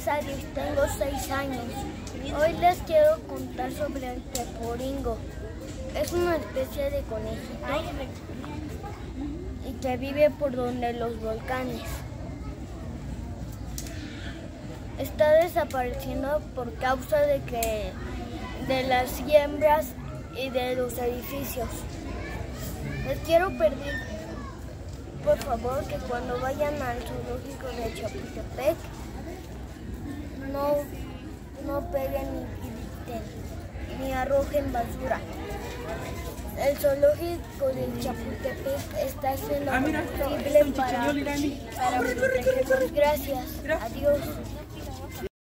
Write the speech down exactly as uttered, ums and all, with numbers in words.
es Aris, tengo seis años. Hoy les quiero contar sobre el teporingo. Es una especie de conejito y que vive por donde los volcanes. Está desapareciendo por causa de que de las siembras y de los edificios. Les quiero pedir, por favor, que cuando vayan al zoológico de Chapultepec no, no peguen ni griten, ni arrojen basura. El zoológico de Chapultepec está haciendo ah, mira, posible para, para protegerlos. Gracias. Adiós.